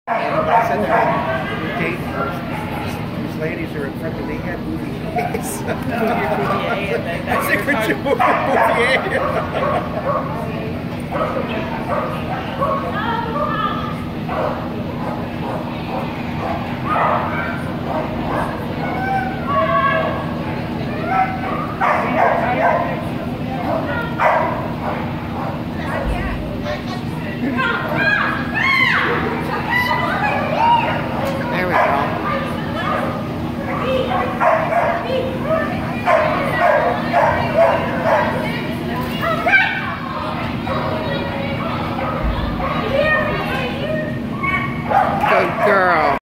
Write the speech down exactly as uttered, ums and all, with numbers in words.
Everybody said that the date, these ladies are in front of me, they had bouviers. I said, could you move bouvier?